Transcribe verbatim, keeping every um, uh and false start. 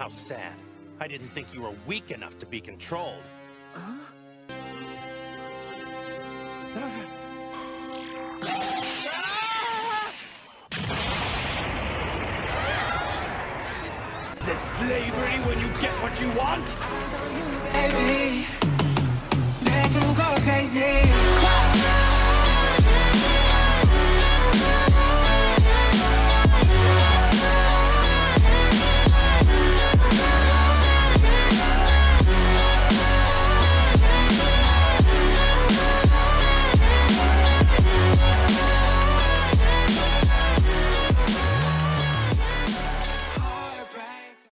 How sad. I didn't think you were weak enough to be controlled. Huh? Is it slavery when you get what you want? Baby.